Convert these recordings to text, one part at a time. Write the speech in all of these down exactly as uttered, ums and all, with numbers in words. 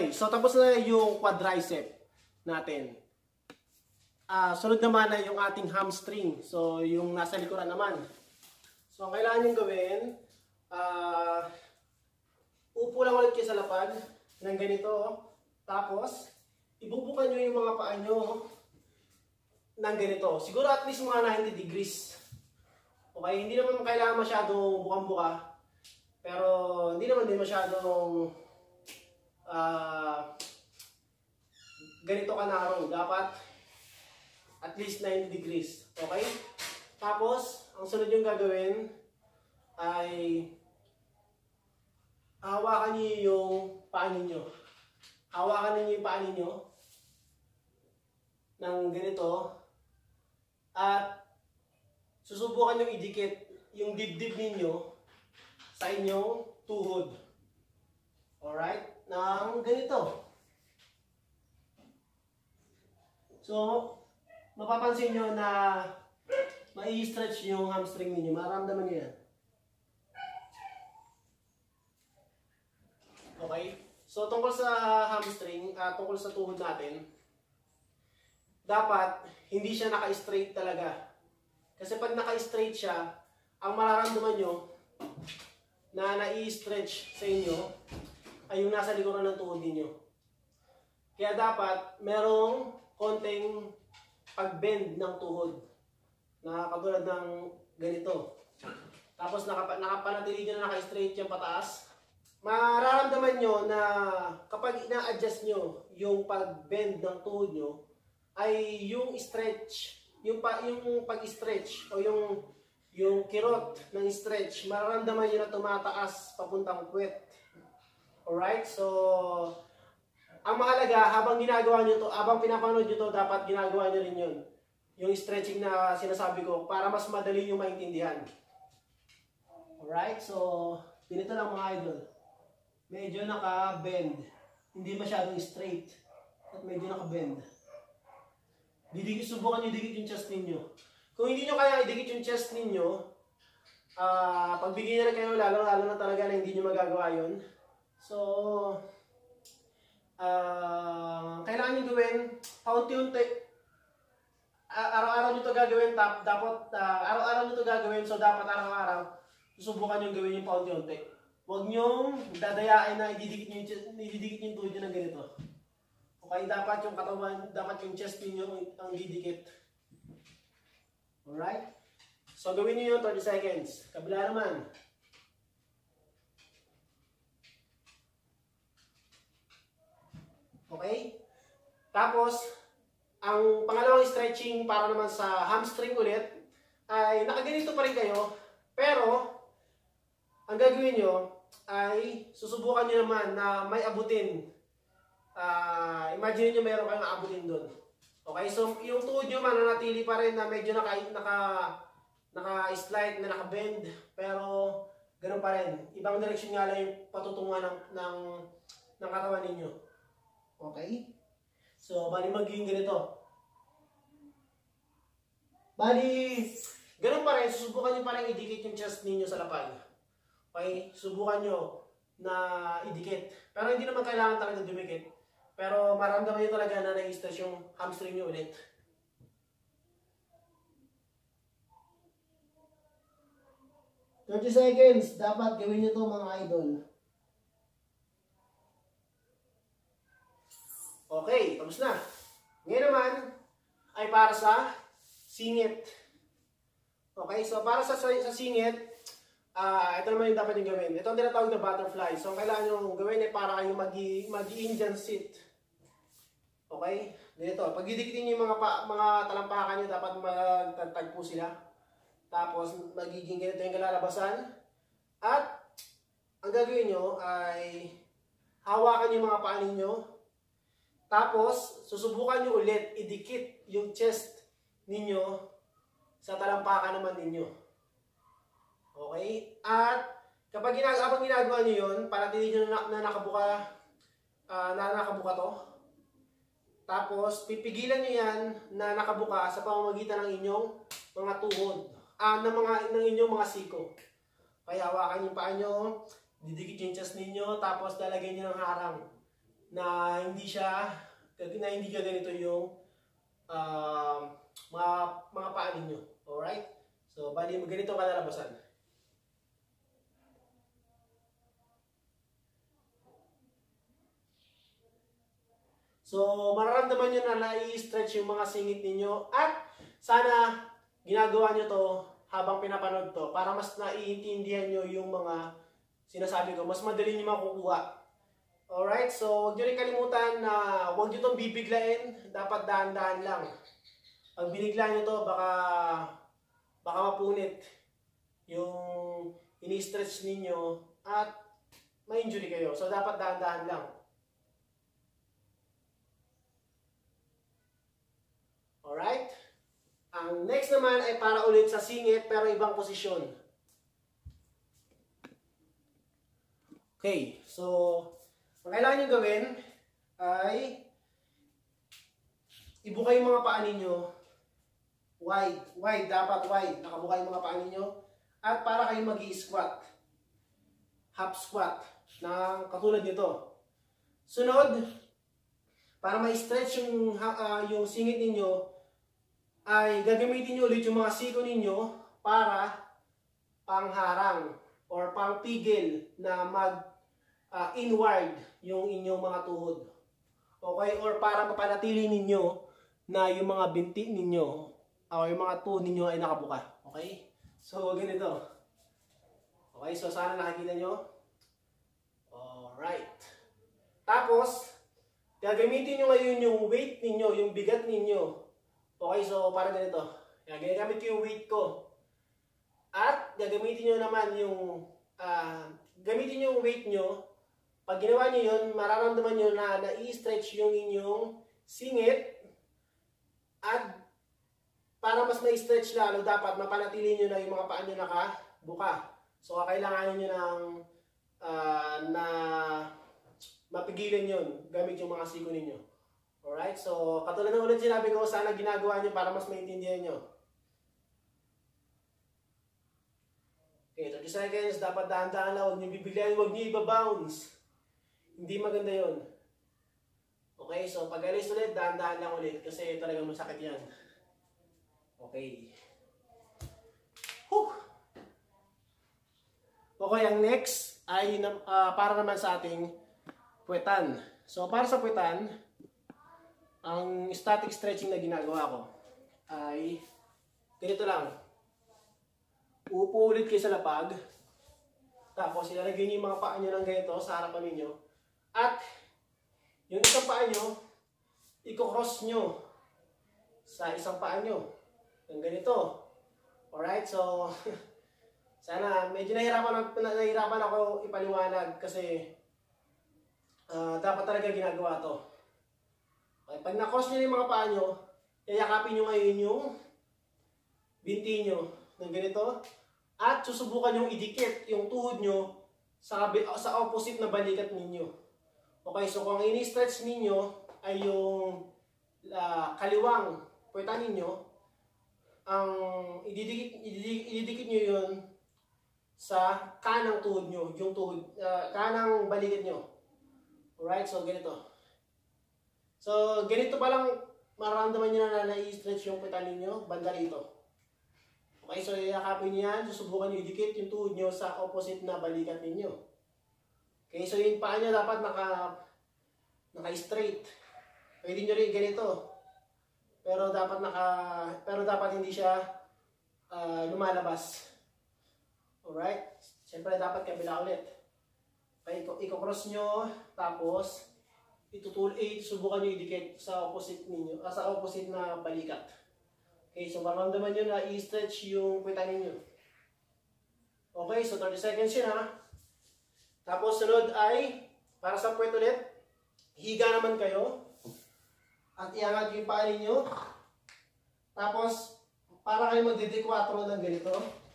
Okay, so tapos na yung quadricep natin. Uh, sunod naman na yung ating hamstring. So, yung nasa likuran naman. So, ang kailangan nyo gawin, uh, upo lang ulit kayo sa lapad ng ganito. Tapos, ibubukan nyo yung mga paa nyo ng ganito. Siguro at least mga ninety degrees. Okay, hindi naman kailangan masyadong bukang-buka. Pero, hindi naman din masyadong uh, ganito ka-narrow. Dapat at least ninety degrees. Okay? Tapos, ang sunod yung gagawin ay hawakan niyo yung paa ninyo. Hawakan niyo yung paa ninyo ng ganito at susubukan niyo idikit yung dibdib ninyo sa inyong tuhod. Alright? Nang ganito. So, mapapansin nyo na mai-stretch yung hamstring ninyo. Maramdaman nyo yan. Okay? So, tungkol sa hamstring, uh, tungkol sa tuhod natin, dapat hindi siya naka-straight talaga. Kasi pag naka-straight siya, ang mararamdaman nyo na nai-stretch sa inyo ay yung nasa likuran ng tuhod ninyo. Kaya dapat merong konting pag-bend ng tuhod na katulad ng ganito. Tapos nakap nakapanatili nyo na naka-straight yung pataas. Mararamdaman nyo na kapag ina-adjust nyo yung pag-bend ng tuhod nyo ay yung stretch, yung, pa, yung pag-stretch o yung, yung kirot ng stretch, mararamdaman nyo na tumataas papuntang puwet. Alright? So, ang mahalaga, habang ginagawa nyo to, habang pinapanood nyo to, dapat ginagawa nyo rin yun. Yung stretching na sinasabi ko, para mas madali nyo maintindihan. Alright? So, ganito lang mga idol. Medyo naka-bend. Hindi masyadong straight. At medyo naka-bend. Didikit, subukan nyo dikit yung chest ninyo. Kung hindi nyo kaya idikit yung chest ninyo, uh, pagbigyan nyo na kayo, lalo-lalo na talaga na hindi nyo magagawa yun. So, Uh, kailangan nyo gawin paunti-unti. Uh, araw-araw nyo ito gagawin. Tap, dapat uh, araw-araw nyo ito gagawin. So dapat araw-araw susubukan nyo gawin yung paunti-unti. Huwag nyo dadayain na ididikit nyo yung, ididikit nyo yung tuhod nyo ng ganito. Okay, dapat yung katawan, dapat yung chest nyo ang didikit. Alright? So gawin nyo yung thirty seconds. Kabila naman. Okay? Tapos, ang pangalawang stretching para naman sa hamstring ulit, ay nakaganito pa rin kayo, pero, ang gagawin nyo, ay susubukan nyo naman na may abutin. Uh, imagine nyo mayroon kayong abutin doon. Okay? So, yung tuhod nyo mananatili pa rin na medyo naka, naka, naka-slide, na naka-bend, pero, ganun pa rin. Ibang direksyon nga lang yung patutungan ng, ng, ng katawan ninyo. Okay? So, bali magiging ganito. Bali, ganun pa rin, susubukan nyo pa rin idikit yung chest ninyo sa lapag. Okay? Subukan nyo na idikit. Pero hindi naman kailangan talaga dumikit. Pero maramdaman nyo talaga na nai-stretch yung hamstring nyo ulit. thirty seconds. Dapat gawin nyo to mga idol. Okay, tapos na. Ngayon naman ay para sa singit. Okay, so para sa, sa singit, uh, ito naman yung dapat yung gawin. Ito ang tinatawag na butterfly. So ang kailangan nyo gawin ay para kayong mag-Indian sit. Okay, dito. Pag didikitin nyo yung mga, pa, mga talampakan nyo, dapat magtagtag po sila. Tapos magiging ganito yung kalalabasan. At ang gagawin nyo ay hawakan yung mga paa ninyo. Tapos, susubukan nyo ulit idikit yung chest ninyo sa talampakan naman ninyo. Okay? At kapag ginagawa, ginagawa nyo yun, panatili nyo na, na nakabuka, uh, na nakabuka to. Tapos, pipigilan nyo yan na nakabuka sa pamamagitan ng inyong mga tuhod. Ah, ng, mga, ng inyong mga siko. Kaya hawakan yung paa nyo, didikit yung chest ninyo, tapos lalagay nyo ng harang. na hindi siya, na hindi ka ganito yung uh, mga, mga paa ninyo. Alright? So, bali, ganito kalalabasan. So, mararamdaman nyo na na-i-stretch yung mga singit ninyo at sana ginagawa nyo to habang pinapanood to para mas naiintindihan nyo yung mga sinasabi ko. Mas madali nyo makukuha. Alright? So, huwag nyo rin kalimutan na huwag nyo itong bibiglain. Dapat dahan-dahan lang. Pag binigla nyo to, baka, baka mapunit yung ini-stretch ninyo at ma-injury kayo. So, dapat dahan-dahan lang. Alright? Ang next naman ay para ulit sa singit pero ibang posisyon. Okay, so ang kailangan nyo gawin ay ibuka yung mga paa ninyo wide. Wide, dapat wide. Nakabuka yung mga paa ninyo. At para kayo mag-i-squat. Half squat na katulad nito. Sunod, para ma-stretch yung, uh, yung singit ninyo, ay gagamitin nyo ulit yung mga siko ninyo para pangharang or pangpigil na mag uh, inward yung inyong mga tuhod. Okay? Or para mapanatili ninyo na yung mga binti ninyo o yung mga tuhod ninyo ay nakabuka. Okay? So, ganito. Okay? So, sana nakikita nyo. Alright. Tapos, gagamitin nyo ngayon yung weight ninyo, yung bigat ninyo. Okay, so parang ganito. Gagamit ko yung weight ko. At gagamitin nyo naman yung, uh, gamitin nyo yung weight nyo. Pag ginawa nyo yun, mararamdaman nyo na na-i-stretch yung inyong singit. At para mas ma-stretch lalo, dapat mapanatili nyo na yung mga paa nyo nakabuka. So, kakailanganin nyo ng uh, na mapigilan yun gamit yung mga siko ninyo. Alright, so katulad na ulit sinabi ko, sana ginagawa nyo para mas maintindihan nyo. Okay, thirty seconds, dapat dahan-dahan lang, huwag nyo bibigyan, huwag nyo iba-bounce. Hindi maganda yon. Okay, so pag alis ulit, dahan-dahan lang ulit kasi talagang masakit yan. Okay. Whew. Okay, ang next ay uh, para naman sa ating puwetan. So para sa puwetan, ang static stretching na ginagawa ko ay ganito lang. Upo ulit kayo sa lapag. Tapos ilalagay niyo yung mga paa nyo ng ganito sa harapan ninyo. At yung isang paa nyo, i-cross nyo sa isang paa nyo. Yung ganito. Alright, so sana medyo nahirapan, nahirapan ako ipaliwanag kasi uh, dapat talaga ginagawa to. Pag na-cross nyo yung mga paa nyo, yayakapin nyo ngayon yung binti nyo ng ganito. At susubukan nyo idikit yung tuhod nyo sa, sa opposite na balikat ninyo. Okay, so kung ini-stretch ninyo ay yung uh, kaliwang puwetan ninyo, ang ididikit, ididikit, ididikit nyo yun sa kanang tuhod nyo, yung tuhod, uh, kanang balikat nyo. Alright, so ganito. So, ganito pa lang mararamdaman nyo na na-i-stretch yung puwetan ninyo, banda rito. Okay, so yakapin nyo yan, susubukan nyo idikit yung tuhod nyo sa opposite na balikat ninyo. Okay, so yung paa nyo dapat naka, naka-straight. Pwede nyo rin ganito. Pero dapat naka, pero dapat hindi siya uh, lumalabas. Alright? Siyempre dapat kabila ulit. Okay, i-cross nyo, tapos itutul eh, subukan nyo idikit sa opposite ninyo, ah, sa opposite na balikat. Okay, so maramdaman nyo na i-stretch yung puwetan ninyo. Okay, so thirty seconds yun ha. Tapos sunod ay, para sa puwet ulit, higa naman kayo. At iangat yung paa ninyo. Tapos, para kayo magdi-D four ng ganito.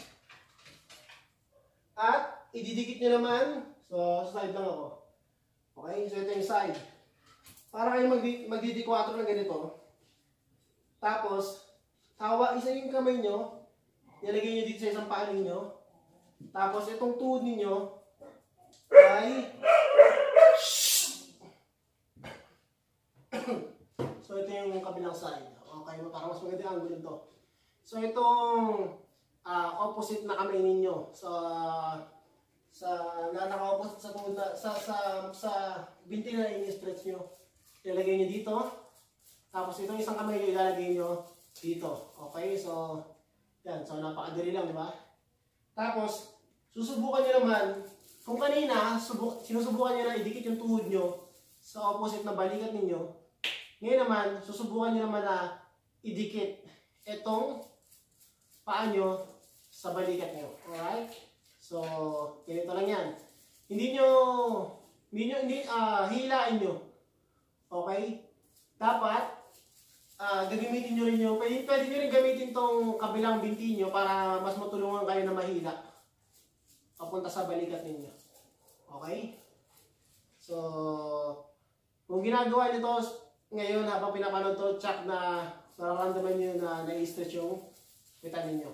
At, ididikit nyo naman, so side lang ako. Okay, so ito yung side. Para kayo magdi-D four ng ganito. Tapos, hawa, isa yung kamay nyo, nilagay nyo dito sa isang paa ninyo. Tapos, itong tuhod ninyo, ay So, ito yung kabilang side. Okay, para mas maganda ang angulo nito. So, itong uh, opposite na kamay ninyo. So, sa na naka-opposite sa tuhod na, sa, sa, sa binti na ini-stretch nyo. Ilalagay nyo dito. Tapos, itong isang kamay nyo ilalagay nyo dito. Okay, so, yan. So, napakadali lang, di ba? Tapos, susubukan nyo naman, kung kanina, subuk sinusubukan nyo na idikit yung tuhod nyo sa opposite na balikat ninyo, ngayon naman, susubukan nyo naman na idikit itong paa nyo sa balikat nyo. Alright? So, ganito lang yan. Hindi nyo, hindi nyo, hindi, uh, hilain nyo. Okay? Dapat, uh, gagamitin nyo rin yung, pwede, pwede nyo rin gamitin tong kabilang binti nyo para mas matulungan kayo na mahila papunta sa balikat ninyo. Okay? So, kung ginagawa nyo to ngayon habang pinapanood to, check na nararamdaman nyo na nai-stretch yung pitan ninyo.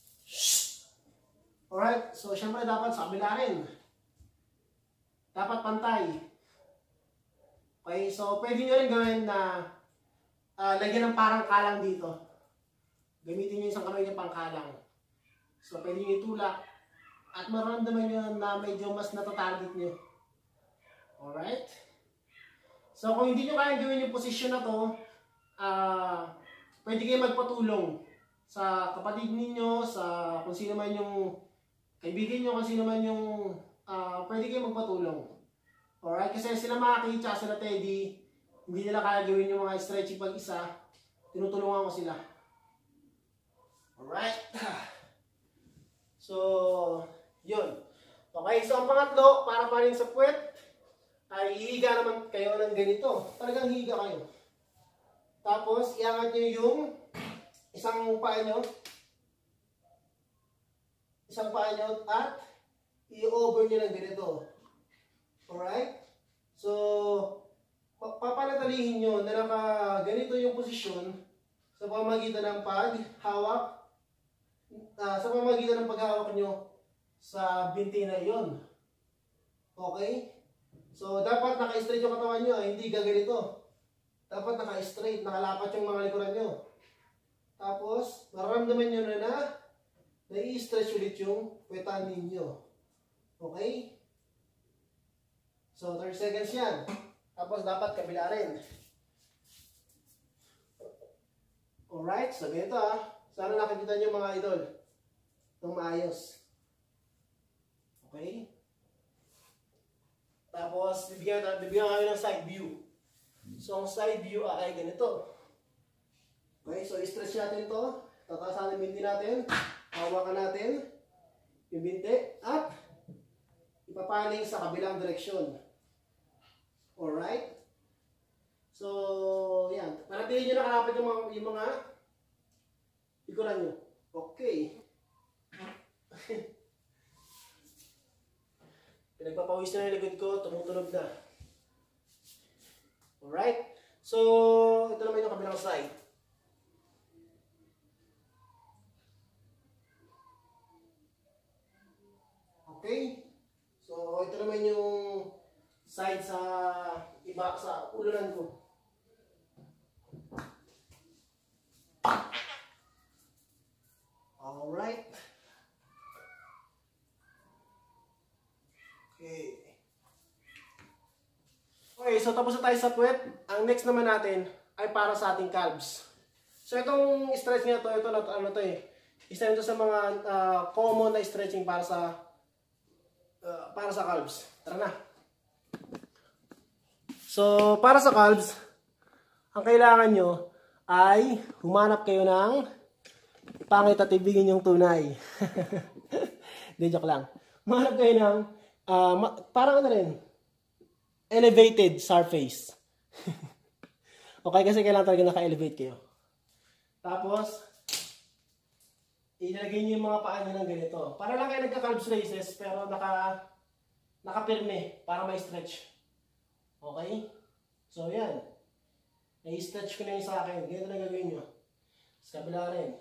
Alright, so syempre dapat sa kabila rin. Dapat pantay. Okay, so pwede nyo rin gawin na uh, lagyan ng parang kalang dito. Gamitin nyo isang kamay nyo pang kalang. So pwede nyo itulak at mararamdaman nyo na medyo mas natatarget nyo. Alright? So kung hindi nyo kaya gawin yung posisyon na to, uh, pwede kayo magpatulong sa kapatid ninyo, sa kung sino man yung kaibigan nyo, kung sino man yung uh, pwede kayo magpatulong. Alright? Kasi sila Maki at sila Teddy, hindi nila kaya gawin yung mga stretching pag-isa. Tinutulungan ko sila. Alright? So, yun. Okay, so ang pangatlo, para pa rin sa puwet, ay hihiga naman kayo ng ganito. Talagang hihiga kayo. Tapos, iangat nyo yung isang paa nyo. Isang paa nyo at i-over nyo ng ganito. Alright? So, papanatalihin nyo na naka ganito yung posisyon sa pamamagitan ng paghawak, uh, sa pamamagitan ng paghawak nyo sa binti na iyon. Okay? So, dapat naka-straight yung katawan nyo, hindi gaganito. Dapat naka-straight, nakalapat yung mga likuran nyo. Tapos, mararamdaman nyo na na nai-stretch ulit yung puwetan ninyo. Okay? So, thirty seconds yan. Tapos, dapat kabila rin. Alright, so ganito ah. Sana nakikita nyo mga idol. Itong maayos. Okay? Tapos, bibigyan, bibigyan kayo ng side view. So, ang side view ay ganito. Okay, so i-stretch natin ito. Tatasan yung binti natin. Hawakan natin yung binti. At ipapaling sa kabilang direksyon. Alright? So, yan. Panatilihin nyo nakalapit yung mga, yung mga likuran nyo. Okay. Pinagpapawis na yung likod ko, tumutunog na. Alright? So, ito naman yung kabilang side. Okay? So, ito naman yung side sa iba, sa ulunan ko. Alright? Okay. Okay, so tapos na tayo sa puwet. Ang next naman natin ay para sa ating calves. So itong stretch nga to, ito na ano to eh. Isa nito sa mga uh, common na stretching para sa uh, para sa calves. Tara na. So para sa calves, ang kailangan nyo ay humanap kayo ng pangit at ibigin yung tunay. Hindi, joke lang. Humanap kayo ng uh, parang ano rin, elevated surface. Okay, kasi kailangan talaga naka-elevate kayo. Tapos, ilagay nyo yung mga paa nyo ng ganito. Para lang kayo nagka-calves raises, pero naka, naka-pirme para may stretch. Okay? So, yan. Na-stretch ko na yung sa akin. Ganito na gagawin nyo. Sa kabila rin.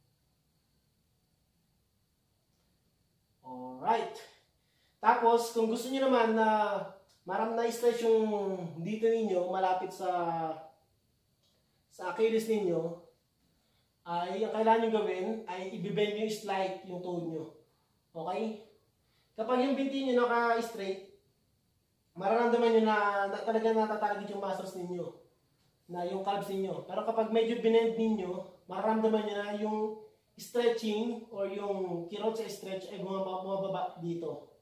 Alright. Tapos, kung gusto nyo naman na maram na stretch yung dito ninyo, malapit sa sa Achilles ninyo, ay ang kailangan nyo gawin ay i-bend nyo slight yung toe nyo. Okay? Kapag yung binti nyo naka-straight, mararamdaman nyo na, na talaga natatarget yung muscles ninyo, na yung calves ninyo. Pero kapag medyo binend ninyo, mararamdaman nyo na yung stretching or yung kirot sa stretch ay bumababa dito.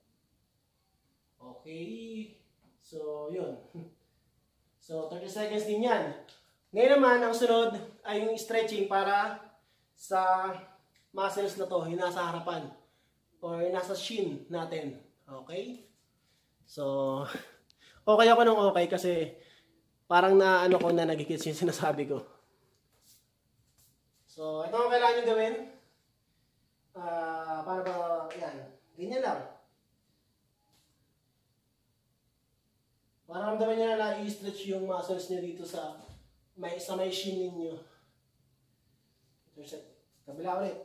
Okay. So, yun. So, thirty seconds din yan. Ngayon naman, ang sunod ay yung stretching para sa muscles na to, yung nasa harapan or yung nasa shin natin. Okay? So, okay ako nung okay kasi parang na ano ko na nagigits yung sinasabi ko. So, ito ang kailangan nyo gawin. Uh, para ba, yan. Ganyan lang. Para ramdaman nyo na na-i-stretch yung muscles nyo dito sa may, sa may shin ninyo. Kabila ulit.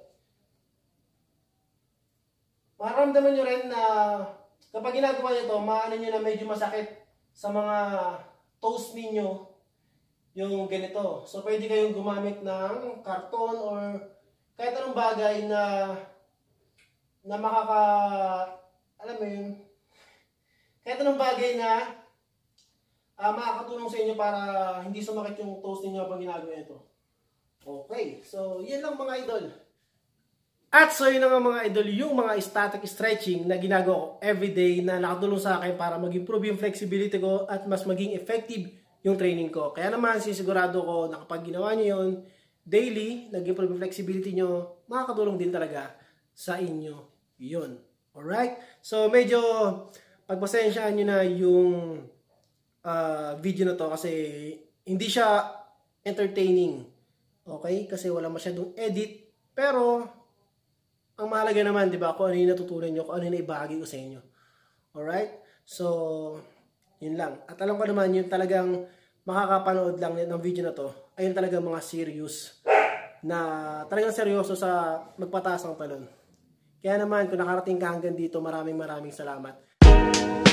Mararamdaman nyo rin na kapag ginagawa nyo ito, maano nyo na medyo masakit sa mga toes ninyo yung ganito. So, pwede kayong gumamit ng karton or kahit anong bagay na na makaka, alam mo yun, kahit anong bagay na uh, makakatulong sa inyo para hindi sumakit yung toes ninyo pag ginagawa ito. Okay, so yan lang mga idol. At so yun nga mga idol, yung mga static stretching na ginagawa ko everyday na nakatulong sa akin para mag-improve yung flexibility ko at mas maging effective yung training ko. Kaya naman sisigurado ko na kapag ginawa nyo yun daily, nag-improve yung flexibility nyo, makakatulong din talaga sa inyo yun. Alright? So medyo pagpasensyaan nyo na yung uh, video na to kasi hindi siya entertaining. Okay? Kasi wala masyadong edit. Pero ang mahalaga naman, di ba, kung ano yung natutunan nyo, kung ano yung naibahagi ko sa inyo. Alright? So, yun lang. At alam ko naman, yung talagang makakapanood lang ng video na to, ayun talagang mga serious na talagang seryoso sa magpataas ng talon. Kaya naman, kung nakarating ka hanggang dito, maraming maraming salamat.